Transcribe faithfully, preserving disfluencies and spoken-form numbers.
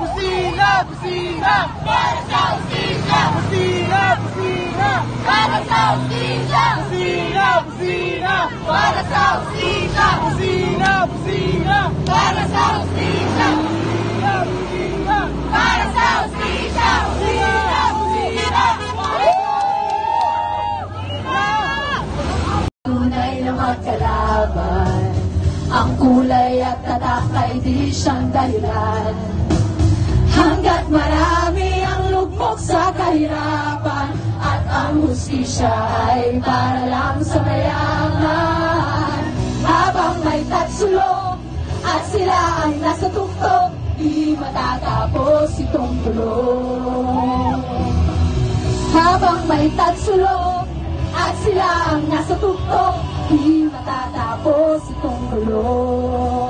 Kusina, kusina, para sa hustisya, kusina, kusina, para sa hustisya, kusina, kusina, para sa hustisya, kusina, kusina, para sa hustisya, kusina, kusina, para sa hustisya, hustisya, hustisya. Tunay na magkalaban, ang kulay at tatak ay di siyang dahilan. Hanggat marami ang lugmok sa kahirapan, at ang hustisya ay para lang sa mayaman. Habang may tatsulong at sila ay nasa tuktok, di matatapos itong tulong. Habang may tatsulong at sila ang nasa tuktok, di matatapos itong gulo.